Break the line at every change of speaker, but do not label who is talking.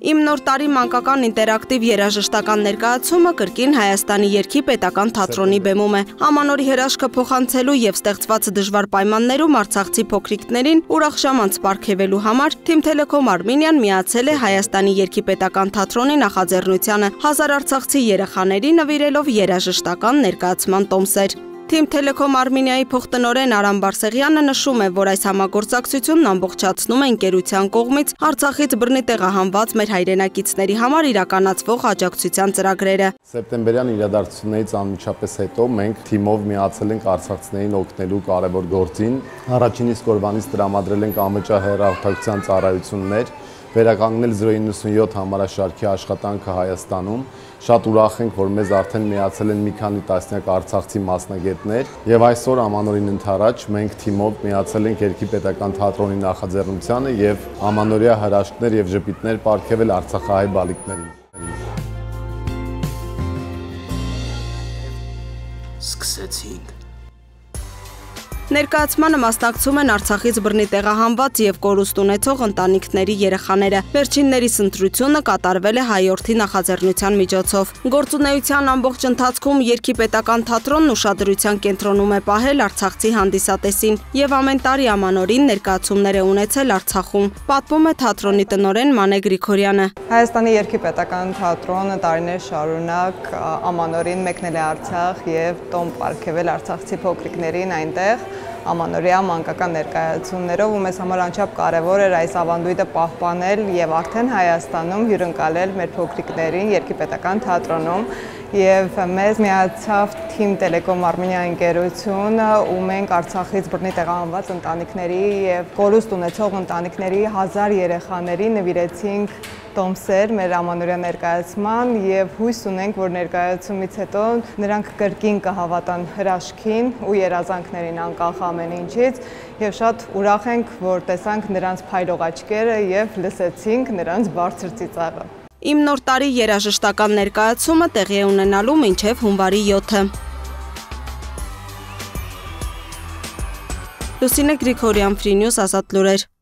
Իմ նոր տարի մանկական ինտերակտիվ երաժշտական ներկայացումը կրկին Հայաստանի երգի պետական թատրոնի բեմում է։ Ամանորի հրաշքը փոխանցելու եւ ստեղծված դժվար պայմաններում արցախցի փոքրիկներին ուրախ ժամանց պարգևելու համար Թիմ Թելեկոմ Արմենիան միացել է Հայաստանի երգի պետական թատրոնի նախաձեռնությանը 1000 արցախցի երեխաների նվիրելով երաժշտական ներկայացման տոմսեր։ Թիմ Թելեկոմ Արմենիայի փոխտնօրեն Արամ Բարսեղյանը նշում է, որ այս համագործակցությունն ամբողջացնում է ընկերության կողմից Արցախից բռնի տեղահանված մեր հայրենակիցների համար իրականացվող աջակցության ծրագրերը։
Սեպտեմբերյան իրադարձություններից անմիջապես հետո մենք թիմով միացել ենք արցախցիներին օգնելու կարևոր գործին։ Առաջին իսկ օրվանից տրամադրել ենք անվճար ծառայություններ, վերականգնել 097 համարաշարքի աշխատանքը Հայաստանում։ Շատ ուրախ ենք, որ մեզ արդեն միացել են մի քանի տասնյակ արցախցի մասնագետներ եւ այսօր Ամանորին ընդառաջ մենք թիմով միացել ենք Երգի պետական թատրոնի նախաձեռնությանը եւ ամանորյա հրաշքներ եւ ժպիտներ պարգևել արցախահայ բալիկներին։
Սկսեցինք։ Ներկայացմանը մասնակցում են Արցախից բռնի տեղահանված եւ կորուստ ունեցող ընտանիքների երեխաները։ Վերջիններիս ընտրությունը կատարվել է հայորդի նախաձեռնության միջոցով։ Գործունեության ամբողջ ընթացքում Երգի պետական թատրոնն ուշադրության կենտրոնում է պահել արցախցի հանդիսատեսին եւ ամեն տարի Ամանորին ներկայացումներ է ունեցել Արցախում։ Պատմում է թատրոնի տնօրեն Մանե Գրիգորյանը։
Հայաստանի Երգի պետական թատրոնը տարիներ շարունակ Ամանորին մեկնել է Արցախ եւ տոմս պարգևել արցախցի փոքրիկներին այնտեղ ամանորյա մանկական ներկայացումներով ու մեզ համար անչափ կարևոր էր այս ավանդույթը պահպանել եւ արդեն Հայաստանում հյուրընկալել մեր փոքրիկներին Երգի պետական թատրոնում եւ մեզ միացավ Թիմ Թելեկոմ Արմենիա ընկերությունը ու մենք Արցախից բռնի տեղահանված ընտանիքների եւ կորուստ ունեցող ընտանիքների 1000 երեխաների նվիրեցինք տոմսեր մեր ամանորյա ներկայացման եւ հույս ունենք, որ ներկայացումից հետո նրանք կրկին կհավատան հրաշքին ու երազանքներին անկախ ամեն ինչից եւ շատ ուրախ ենք, որ տեսանք նրանց փայլող աչքերը եւ լսեցինք նրանց բարձր ծիծաղը։
Իմ նոր տարի երաժշտական ներկայացումը տեղի է ունենալու մինչև հունվարի 7-ը։ Լուսինե Գրիգորյան, Free News, Ազատ լուրեր։